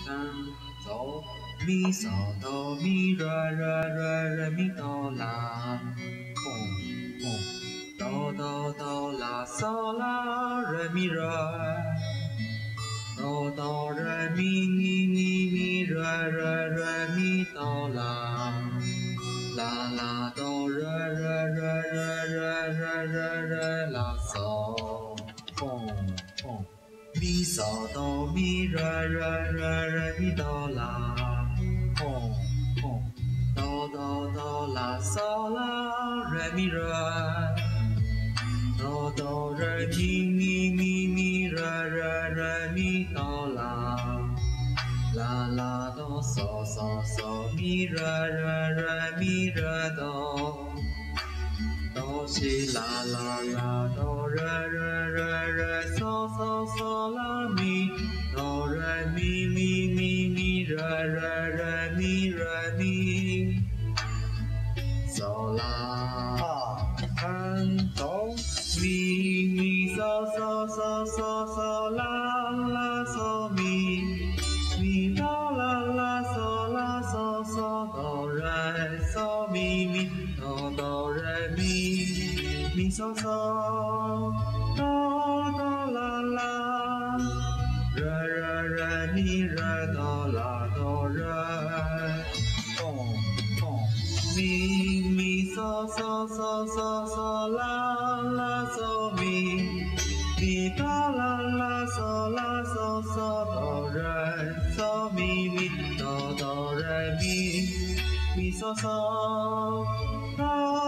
哆咪嗦哆咪re咪哆啦，哆啦嗦啦re咪re，哆re咪re咪哆啦，啦哆re啦嗦，咪嗦哆咪re咪哆啦，哆啦嗦啦re咪re，哆re咪re咪哆啦，啦哆嗦咪re咪哆，哆西啦哆re嗦啦咪，哆re咪re咪，嗦啦哆咪嗦啦嗦咪哆啦嗦哆re嗦咪哆re咪嗦哆啦re咪哆啦哆re，咪嗦啦嗦咪哆啦嗦哆re嗦咪哆re咪嗦